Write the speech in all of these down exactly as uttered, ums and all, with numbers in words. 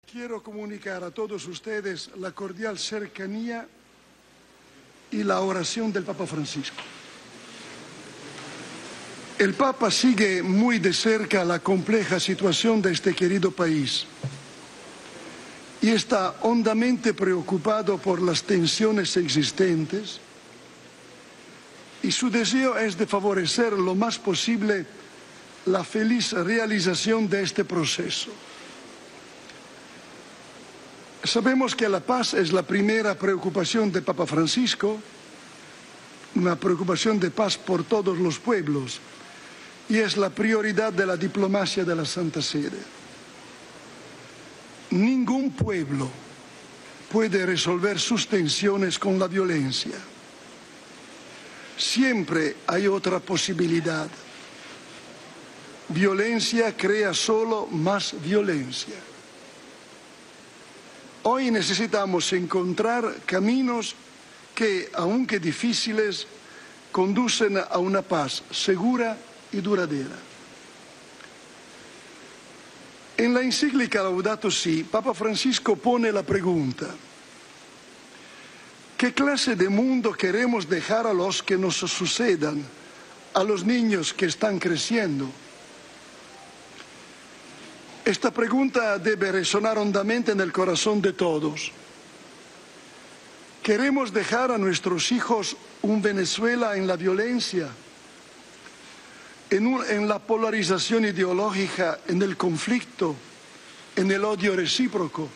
Quiero comunicar a todos ustedes la cordial cercanía y la oración del Papa Francisco. El Papa sigue muy de cerca la compleja situación de este querido país y está hondamente preocupado por las tensiones existentes, y su deseo es de favorecer lo más posible la feliz realización de este proceso. Sabemos que la paz es la primera preocupación de Papa Francisco, una preocupación de paz por todos los pueblos, y es la prioridad de la diplomacia de la Santa Sede. Ningún pueblo puede resolver sus tensiones con la violencia. Siempre hay otra posibilidad. Violencia crea solo más violencia. Hoy necesitamos encontrar caminos que, aunque difíciles, conducen a una paz segura y duradera. En la encíclica Laudato Si, Papa Francisco pone la pregunta: ¿qué clase de mundo queremos dejar a los que nos sucedan, a los niños que están creciendo? Esta pregunta debe resonar hondamente en el corazón de todos. ¿Queremos dejar a nuestros hijos un Venezuela en la violencia, en, un, en la polarización ideológica, en el conflicto, en el odio recíproco?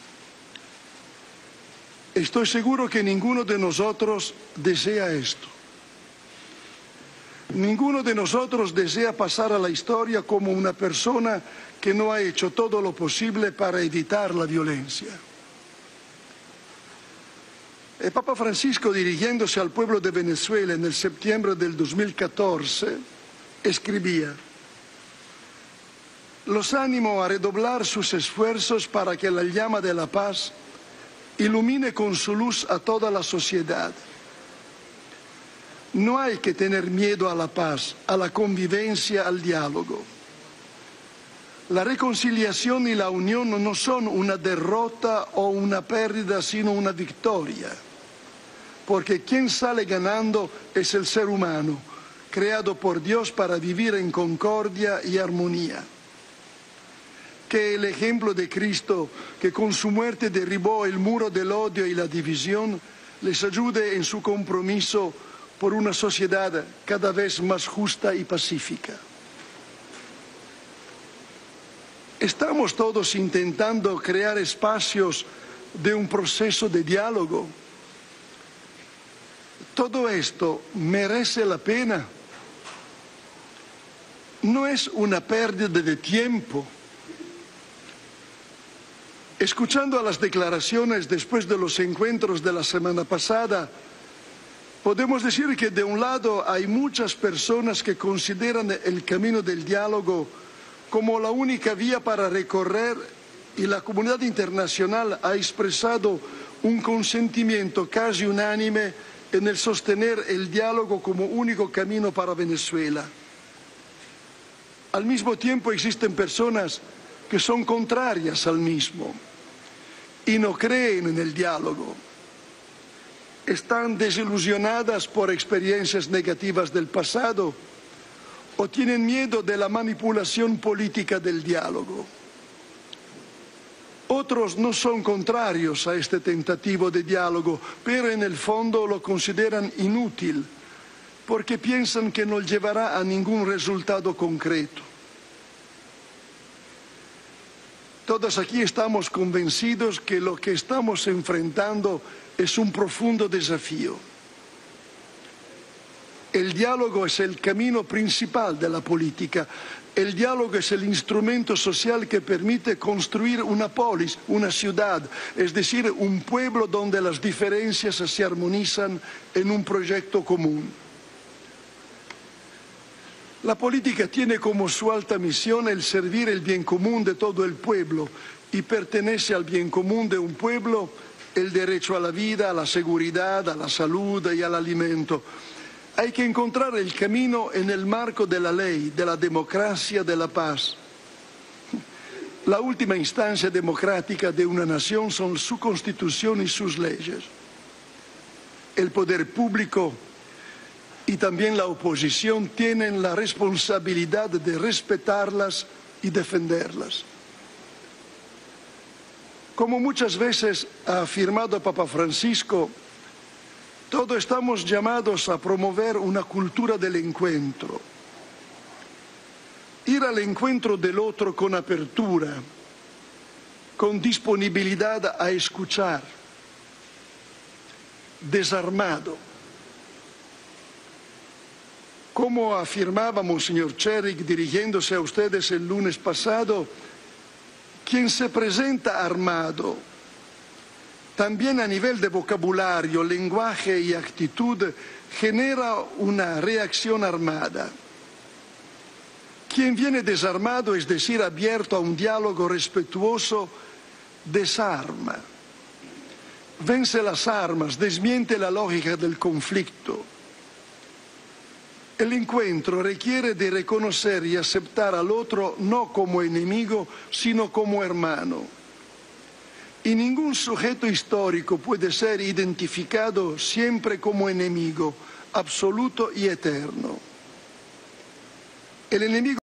Estoy seguro que ninguno de nosotros desea esto. Ninguno de nosotros desea pasar a la historia como una persona que no ha hecho todo lo posible para evitar la violencia. El Papa Francisco, dirigiéndose al pueblo de Venezuela en el septiembre del dos mil catorce, escribía: los animo a redoblar sus esfuerzos para que la llama de la paz ilumine con su luz a toda la sociedad. No hay que tener miedo a la paz, a la convivencia, al diálogo. La reconciliación y la unión no son una derrota o una pérdida, sino una victoria. Porque quien sale ganando es el ser humano, creado por Dios para vivir en concordia y armonía. Que el ejemplo de Cristo, que con su muerte derribó el muro del odio y la división, les ayude en su compromiso por una sociedad cada vez más justa y pacífica. Estamos todos intentando crear espacios de un proceso de diálogo. Todo esto merece la pena. No es una pérdida de tiempo. Escuchando a las declaraciones después de los encuentros de la semana pasada, podemos decir que de un lado hay muchas personas que consideran el camino del diálogo como la única vía para recorrer, y la comunidad internacional ha expresado un consentimiento casi unánime en el sostener el diálogo como único camino para Venezuela. Al mismo tiempo existen personas que son contrarias al mismo y no creen en el diálogo. Están desilusionadas por experiencias negativas del pasado o tienen miedo de la manipulación política del diálogo. Otros no son contrarios a este tentativo de diálogo, pero en el fondo lo consideran inútil porque piensan que no llevará a ningún resultado concreto. Todos aquí estamos convencidos que lo que estamos enfrentando es un profundo desafío. El diálogo es el camino principal de la política. El diálogo es el instrumento social que permite construir una polis, una ciudad, es decir, un pueblo donde las diferencias se armonizan en un proyecto común. La política tiene como su alta misión el servir el bien común de todo el pueblo, y pertenece al bien común de un pueblo el derecho a la vida, a la seguridad, a la salud y al alimento. Hay que encontrar el camino en el marco de la ley, de la democracia, de la paz. La última instancia democrática de una nación son su constitución y sus leyes. El poder público y también la oposición tienen la responsabilidad de respetarlas y defenderlas. Como muchas veces ha afirmado Papa Francisco, todos estamos llamados a promover una cultura del encuentro. Ir al encuentro del otro con apertura, con disponibilidad a escuchar, desarmado. Como afirmaba Monseñor Cherrick dirigiéndose a ustedes el lunes pasado, quien se presenta armado, también a nivel de vocabulario, lenguaje y actitud, genera una reacción armada. Quien viene desarmado, es decir, abierto a un diálogo respetuoso, desarma, vence las armas, desmiente la lógica del conflicto. El encuentro requiere de reconocer y aceptar al otro no como enemigo, sino como hermano. Y ningún sujeto histórico puede ser identificado siempre como enemigo, absoluto y eterno. El enemigo